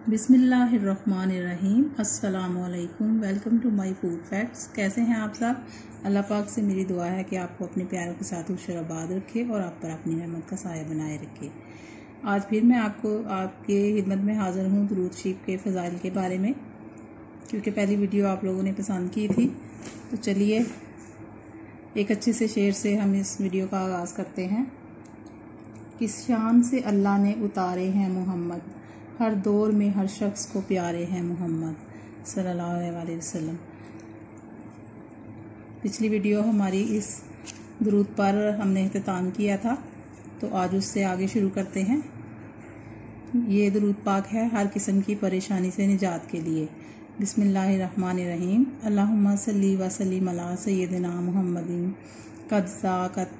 बिस्मिल्लाहिर्रहमानिर्रहीम। अस्सलामुअलैकुम। Welcome to my food facts. कैसे हैं आप सब? अल्लाह पाक से मेरी दुआ है कि आपको अपने प्यारों के साथ खुशराबाद रखे और आप पर अपनी रहमत का साया बनाए रखे। आज फिर मैं आपके खिदमत में हाज़िर हूँ दुरूद शरीफ के फ़ज़ाइल के बारे में, क्योंकि पहली वीडियो आप लोगों ने पसंद की थी। तो चलिए एक अच्छे से शेर से हम इस वीडियो का आगाज़ करते हैं। किस शान से अल्लाह ने उतारे हैं मोहम्मद, हर दौर में हर शख्स को प्यारे हैं मोहम्मद सल्लल्लाहु अलैहि वसल्लम। पिछली वीडियो हमारी इस दुरूद पर हमने इख्तिताम किया था, तो आज उससे आगे शुरू करते हैं। ये दुरूद पाक है हर किस्म की परेशानी से निजात के लिए। बिस्मिल्लाहिर्रहमानिर्रहीम। अल्लाहुम्मा सल्ली व सल्लिम अला सय्यदिना मुहम्मदिन कद ज़ाक़त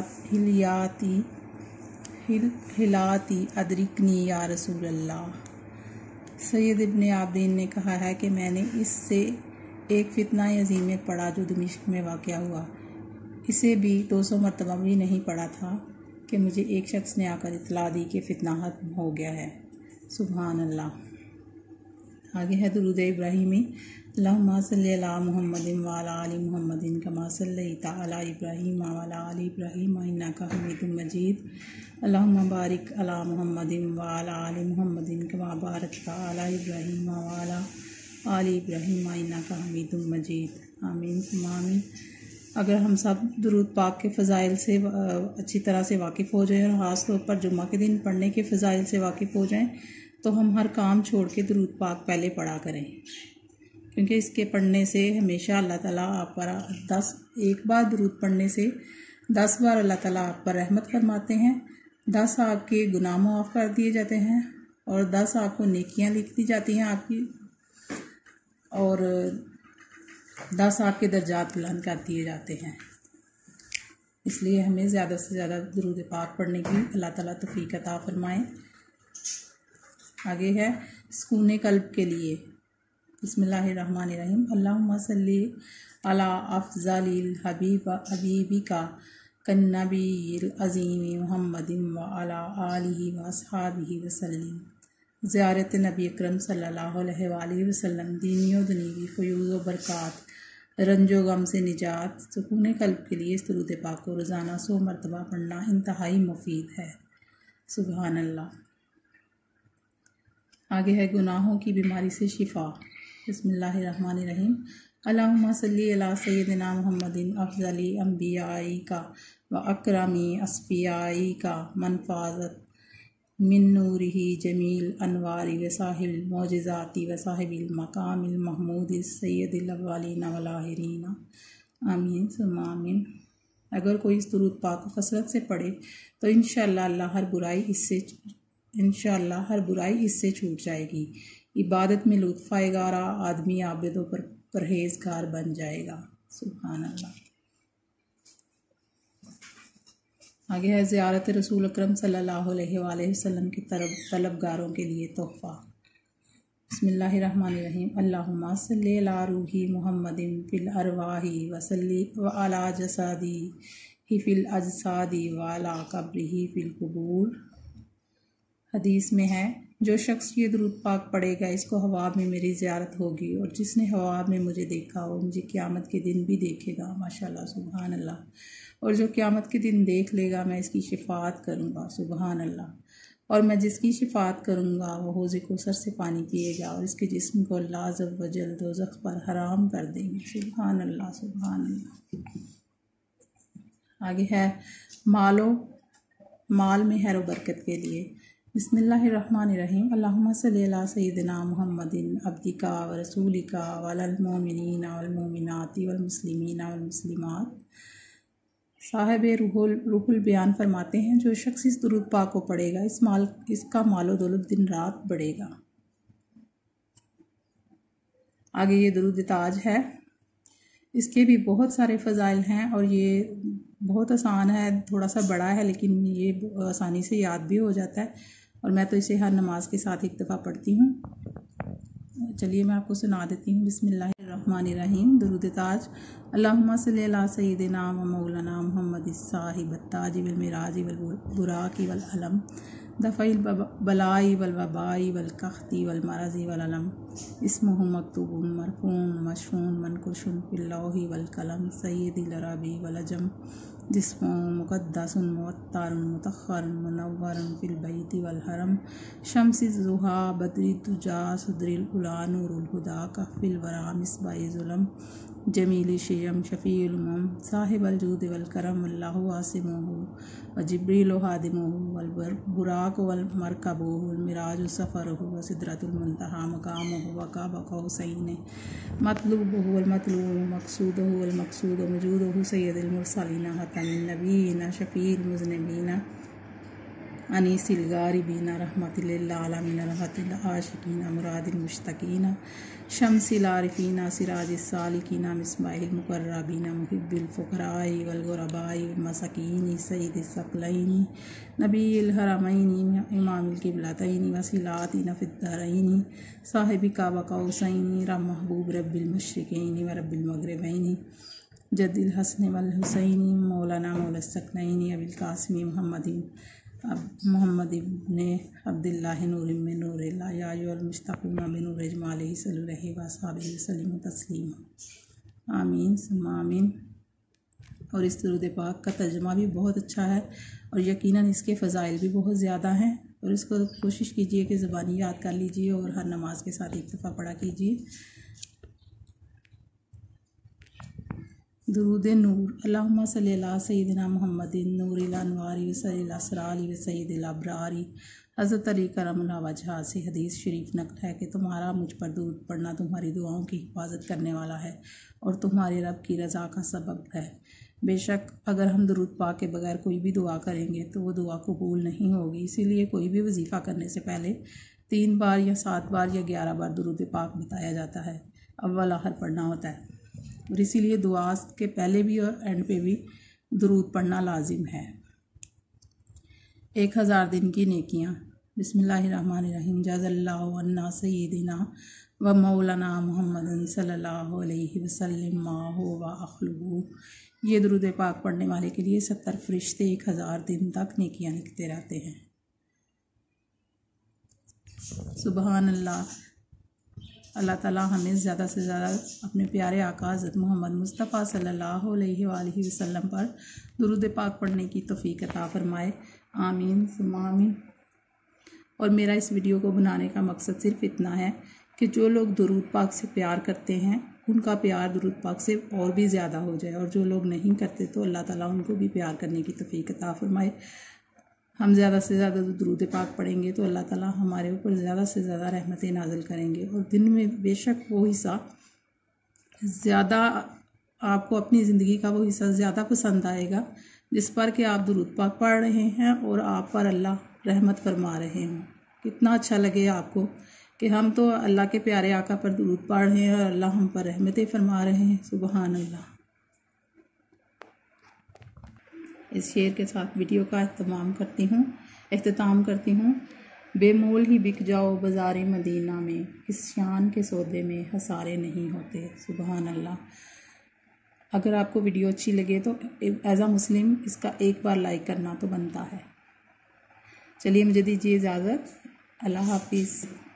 हिलाती अदरिकनी या रसूल अल्लाह। सैयद इब्ने आबिदीन ने कहा है कि मैंने इससे एक फितना अज़ीम में पढ़ा जो दमिश्क में वाक़या हुआ। इसे भी 200 मरतबा भी नहीं पढ़ा था कि मुझे एक शख्स ने आकर इतला दी कि फितना खत्म हो गया है। सुभान अल्लाह। आगे है दुरूद इब्राहिमी। अल्लाहुम्मा सल्ली अला मुहम्मदिन व अला आलि मुहम्मदिन कमा सल्लैता अला इब्राहीम व अला आलि इब्राहीम इन्नका हमीदुम मजीद। अल्लाहुम्मा बारिक अला मुहम्मदिन व अला आलि मुहम्मदिन कमा बारकता अला इब्राहीम व अला आलि इब्राहीम इन्नका हमीदुम मजीद। आमीन सुम्मा आमीन। अगर हम सब दुरूद पाक के फ़ज़ाइल से अच्छी तरह से वाकिफ़ हो जाएं और ख़ास तौर पर जुम्मा के दिन पढ़ने के फ़ज़ाइल से वाकिफ़ हो जाएं, तो हम हर काम छोड़ के दुरूद पाक पहले पढ़ा करें, क्योंकि इसके पढ़ने से हमेशा अल्लाह ताला आप पर एक बार दुरूद पढ़ने से 10 बार अल्लाह ताला आप पर रहमत फरमाते हैं। 10 आपके गुनाह माफ़ कर दिए जाते हैं और 10 आपको नेकियां लिख दी जाती हैं आपकी, और 10 आपके दर्जात बुलंद कर दिए जाते हैं। इसलिए हमें ज़्यादा से ज़्यादा दुरूद पाक पढ़ने की अल्लाह ताला तौफीक अता फरमाएं। आगे है सुकून कल्ब के लिए। बिस्मिल्लाहिर्रहमानिर्रहीम। अल्लाहुम्मा सल्ली अला अफ़ज़लिल हबीबिका कन्नबील अज़ीम मुहम्मदिन व अला आलिहि व अस्हाबिहि वसल्लम। ज़ियारत नबी अकरम सल्लल्लाहु अलैहि वसल्लम दीनी व दुनीवी फ़यूज़ व बरक़ात, रंजो गम से निजात। सुकून कल्ब के लिए इस दुरूद पाक को रोज़ाना 100 मरतबा पढ़ना इंतहाई मुफीद है। सुभान अल्लाह। आगे है गुनाहों की बीमारी से शिफा। बिस्मिल्लाहिर्रहमानिर्रहीम। अल्लाहुम्मा सल्ली अला सय्यदिना मुहम्मदिन अफ़ज़ली अंबियाई का व अकरमी अस्फ़ियाई का मनफ़ाज़त मिन नूरिही जमील अनवारी व साहिल मौजिज़ाती व साहिबिल मकामिल महमूद सय्यदिल अव्वलीन वल आखिरीन। आमीन सुम्मा आमीन। अगर कोई इस दुरूद पाक को कसरत से पढ़े तो इंशाअल्लाह हर बुराई इससे छूट जाएगी। इबादत में लुत्फ़ आएगा और आदमी आबिदों पर परहेज़गार बन जाएगा। सुभान अल्लाह। आगे है ज़ियारत रसूल अकरम सल्लल्लाहु अलैहि वसल्लम के तलबगारों के लिए तोहफ़ा। बिस्मिल्लाहिर्रहमानिर्रहीम। अल्लाहुम्मा सल्ली अला रूही मुहम्मदिन फिल अरवाही व सल्ली व अला जसादी ही फिल अजसादी व अला कब्रिही फिल कुबूर। हदीस में है, जो शख्स ये दुरूद पाक पढ़ेगा इसको हवा में मेरी ज़ियारत होगी, और जिसने हवा में मुझे देखा वो मुझे क़यामत के दिन भी देखेगा। माशाल्लाह सुभान अल्लाह। और जो क़यामत के दिन देख लेगा मैं इसकी शिफात करूँगा। सुभान अल्लाह। और मैं जिसकी शिफात करूँगा वो हौज़ कौसर से पानी पिएगा और इसके जिस्म को अल्लाह अज़्ज़ व जल दोज़ख पर हराम कर देंगे। सुभान अल्लाह सुभान अल्लाह। आगे है माल में खैर बरकत के लिए। बिस्मिल्लाहिर्रहमानिर्रहीम। अल्लाहुम्मा सल्ली अला सय्यदिना मुहम्मदिन अब्दिका व रसूलिका वलल मोमिनीना वल मोमिनाति वल मुस्लिमीना वल मुस्लिमात। साहिब रूहुल बयान फरमाते हैं, जो शख्स इस दुरूद पाक को पढ़ेगा इसका मालो दौलत दिन रात बढ़ेगा। आगे ये दुरूद ताज है। इसके भी बहुत सारे फ़ज़ाइल हैं और ये बहुत आसान है, थोड़ा सा बड़ा है लेकिन ये आसानी से याद भी हो जाता है, और मैं तो इसे हर नमाज के साथ एक दफ़ा पढ़ती हूँ। चलिए मैं आपको सुना देती हूँ। बिस्मिल्लाहिर्रहमानिर्रहीम। दुरूद ताज। अल्लाहुम्मा सल्ली अला सय्यदिना व मौलाना मुहम्मदिस साहिबत ताज वल मिराज वल बुराक़ वल अलम दफ़इल बलाई वल वबाई वल कख्ती वल मरज़ी वल अलम इस्मुहु मकतूबुन मरफ़ून मशफ़ून मनकुशुन फिल लौही वल कलम सय्यदिल अरबी वल अजम जिस्मुहु मुक़द्दसुन मुअत्तरुन मुतख़्ख़रुन मुनव्वरुन फिल बैति वल हरम शम्सिज़ ज़ुहा बद्रिद दुजा सुदरिल उला नूरुल हुदा कहफ़िल वरा मिस्बाह ज़ुलम जमील शियम शफ़ीउल उमम साहिबल जूद वल करम अल्लाहु आसिमुहु व जिब्रील हादिमुहु वल बुराक वल मरकबुहु वल मिराज सफ़रुहु व सिदरतुल मुंतहा मकामुहु व काब कौसैन मतलूबुहु वल मतलूब मक़सूदुहु वल मक़सूद मौजूदुहु सय्यदुल मुरसलीन हतमिन नबीना शफ़ील मुज़निबीना अनीसिल गारिबीना रहमतिल लिल आलमीन रहमतिल आशिकीना मुरादिल मुश्तकीना शम्सिल आरिफीना सिराजिस सालिकीना मिस्बाहिल मुक़र्रबीना मुहिब्बिल फ़ुक़राई वल गुरबाई वल मसाकीनी सय्यदिस सकलैनी नबील हरमैनी इमामिल क़िबलतैनी वसीलातिना फ़िद्दरैनी साहिबि काबा कौसैनी महबूब रब्बिल मशरिक़ैनी व रब्बिल मग़रिबैनी जद्दिल हसन वल हुसैनी मौलाना मौलस्तकनैनी अबिल कासिमी मोहम्मद इब्ने अब्दुल्लाह नूर मिन नूरिल्लाह या अय्युहल मुश्तक़ूना बिनूर इजमालिही सल्लल्लाहु अलैहि वसल्लम वसल्लिमु तस्लीमा आमीन सुम्मा आमीन। और इस दुरूद पाक का तर्जुमा भी बहुत अच्छा है और यकीनन इसके फ़ज़ाइल भी बहुत ज़्यादा हैं और इसको कोशिश कीजिए कि ज़बानी याद कर लीजिए और हर नमाज के साथ एक दफ़ा पढ़ा कीजिए। दुरूद नूर अल्लाहुम्मा सल्लि अला सय्यिदिना मुहम्मदिन नूरिल अनवारी व सरिल असरारी व सय्यिदिल अबरारी। हज़रत अली करमुल्लाह वजहा से हदीस शरीफ नक़ल है कि तुम्हारा मुझ पर दुरूद पढ़ना तुम्हारी दुआओं की हिफाजत करने वाला है और तुम्हारे रब की रज़ा का सबब है। बेशक अगर हम दुरूद पाक के बगैर कोई भी दुआ करेंगे तो वो दुआ कबूल नहीं होगी। इसीलिए कोई भी वजीफ़ा करने से पहले 3 बार या 7 बार या 11 बार दुरूद पाक बताया जाता है। अव्वल आखिर पढ़ना होता है और इसीलिए दुआ के पहले भी और एंड पे भी दुरूद पढ़ना लाजिम है। 1000 दिन की नेकियां। बिस्मिल्लाहिर्रहमानिर्रहीम। जज़ल्लाहु अन्ना सय्यिदिना व मौलाना मुहम्मदन सल्लल्लाहु अलैहि वसल्लम मा हुवा अख्लुहु। ये दुरूद पाक पढ़ने वाले के लिए 70 फरिश्ते 1000 दिन तक नेकियां लिखते रहते हैं। सुबहान अल्लाह। अल्लाह ताला हमें ज़्यादा से ज़्यादा अपने प्यारे आका हज़रत मोहम्मद मुस्तफ़ा सल्लल्लाहु अलैहि वसल्लम पर दुरूद पाक पढ़ने की तौफ़ीक अता फ़रमाए। आमीन सुम्मा आमीन। और मेरा इस वीडियो को बनाने का मकसद सिर्फ़ इतना है कि जो लोग दुरूद पाक से प्यार करते हैं उनका प्यार दुरूद पाक से और भी ज़्यादा हो जाए और जो लोग नहीं करते तो अल्लाह ताला उनको भी प्यार करने की तौफ़ीक अता फ़रमाए। हम ज़्यादा से ज़्यादा दुरूद पाक पढ़ेंगे तो अल्लाह ताला हमारे ऊपर ज़्यादा से ज़्यादा रहमतें नाज़िल करेंगे और दिन में बेशक वो हिस्सा ज़्यादा आपको अपनी ज़िंदगी का वो हिस्सा ज़्यादा पसंद आएगा जिस पर कि आप दुरूद पाक पढ़ रहे हैं और आप पर अल्लाह रहमत फरमा रहे हों। कितना अच्छा लगे आपको कि हम तो अल्लाह के प्यारे आका पर दुरूद पढ़ रहे हैं और अल्लाह हम पर रहमतें फरमा रहे हैं। सुबहान अल्लाह। इस शेर के साथ वीडियो का एख्तिताम करती हूँ। बेमोल ही बिक जाओ बाज़ार मदीना में, इस शान के सौदे में हसारे नहीं होते। सुबहान अल्लाह। अगर आपको वीडियो अच्छी लगे तो एज़ अ मुस्लिम इसका एक बार लाइक करना तो बनता है। चलिए मुझे दीजिए इजाज़त। अल्लाह हाफिज़।